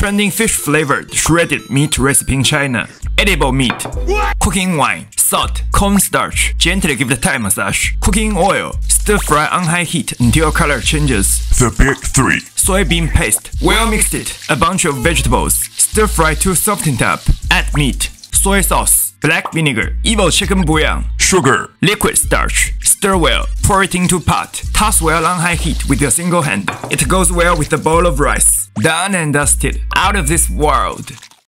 Trending fish-flavored shredded meat recipe in China. Edible meat. Cooking wine. Salt. Cornstarch. Gently give the Thai massage. Cooking oil. Stir fry on high heat until color changes. The big three. Soybean paste. Well mixed it. A bunch of vegetables. Stir fry to soften it up. Add meat. Soy sauce. Black vinegar. Evil chicken bouillon. Sugar. Liquid starch. Stir well. Pour it into pot. Toss well on high heat with a single hand. It goes well with a bowl of rice. Done and dusted. Out of this world.